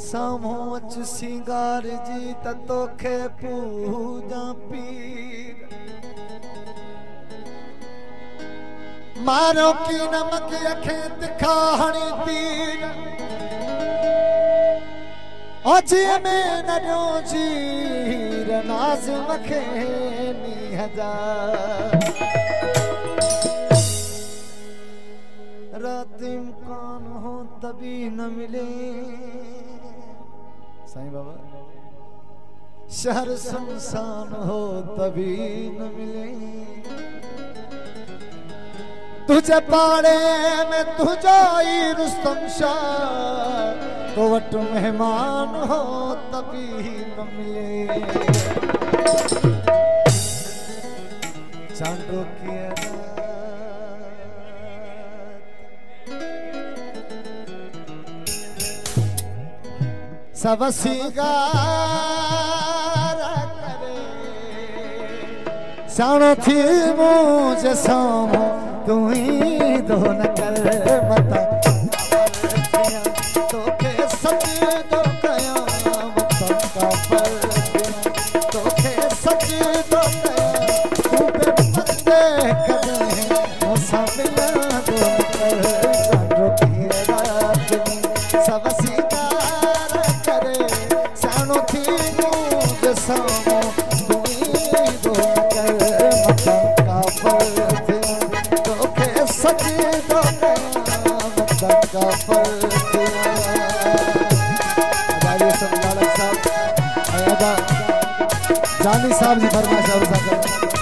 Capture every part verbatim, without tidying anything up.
सामो अच सिंगार जी त तोखे पूजा पीर मारो की नमक अखे तिखा हणी तीर अजी में नजो जीर नाज मखे नी हजार रात इम्कान हो तभी न मिले साईं बाबा शहर सुनसान हो तभी न मिले तुझे पाड़े में तुझाई रुस्तम शाह तो वट मेहमान हो तभी न मिले चांदो की सब सिंगार करे सानो थी मुझे सामो तू ही दो न कर बता तो के सच दो कया बता का पर तो के सच दो कया तू पे पर्दे करे मौसा मिला दो कर चांदो की रात में सब सिंगार करे सानो थी मुझे सामो तू ही दो न कर बता का पर सच दो का पर सब लालक साहब आयादा जानी साहब जी फरमाइश और साहब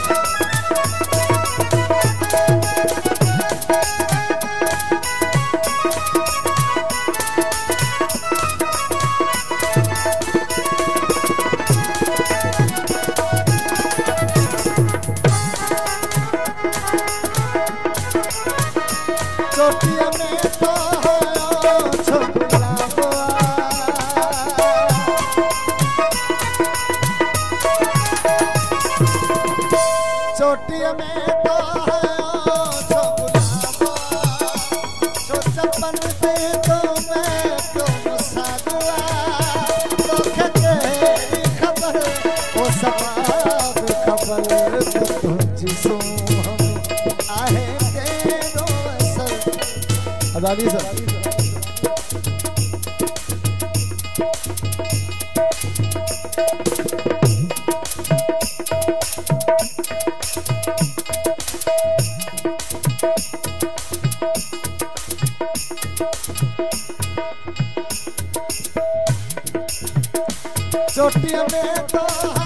चोटिया में तो छोकरा बुआ चोटिया में तो छोकरा बुआ जो चप्पन पे तो मैं तो सागुआ तो तेरी खबर वो सबाब खबर तुझी सो आहे अदाली सर चोटिया में तो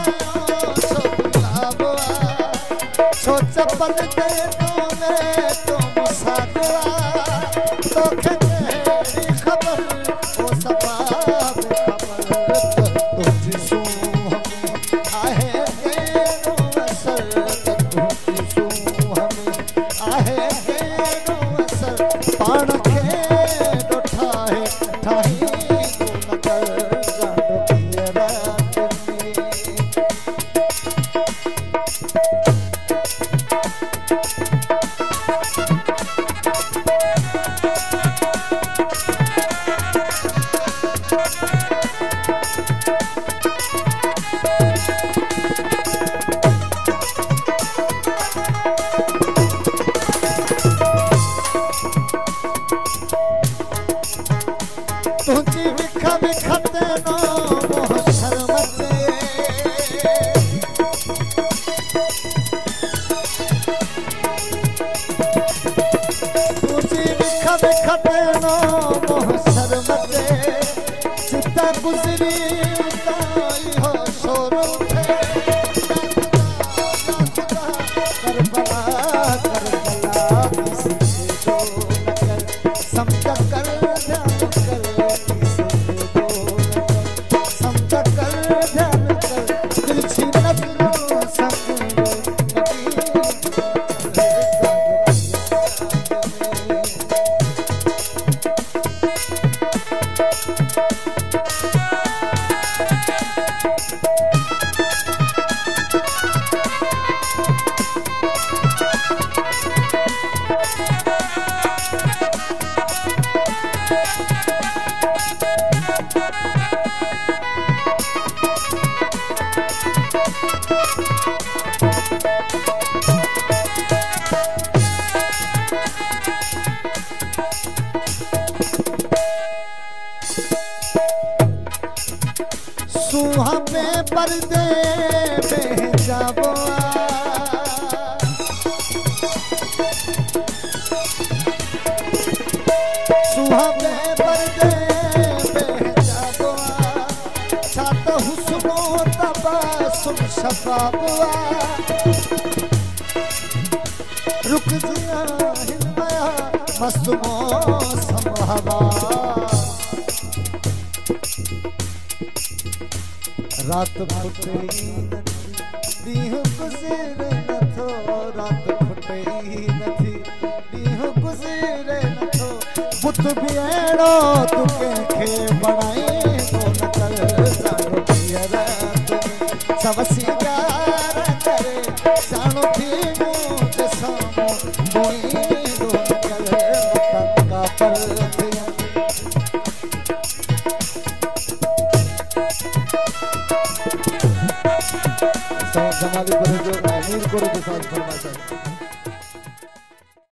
छो चप्पल दे तो मैं तुम सागुआ तो तेरी खबर वो सबाब खबर तुझी सू हम आहे गेनो असर तुझी सू हम आहे गेनो असर पाण खे ठाहे ठाही न कर जानो की रात में तुझी विखा विखते नो मोह शर्मते तुझी विखा विखते नो मोह शर्मते चिता गुजरी उताई हो शोर उठे करबला करबला किसी को न कर समझ कर ध्यान कर पर्दे में जाबुआ सुहावे पर्दे में जाबुआ छात हुस्नो तबासुम शबाबुआ रुक जिया हिंदया मस्त मौसम हवा रात फुटे दीह गुज़रे नथो रात फुटे नथी दीह गुज़रे नथो बुत भी अहिड़ो तूं कंहिंखे बणाए कोन कर जानो थिए रात सब सिंगार करे जानो थी मूं जे साम्हूं कोई कोन करे का पर जमाली को जो अमीर को जो साथ फरमाता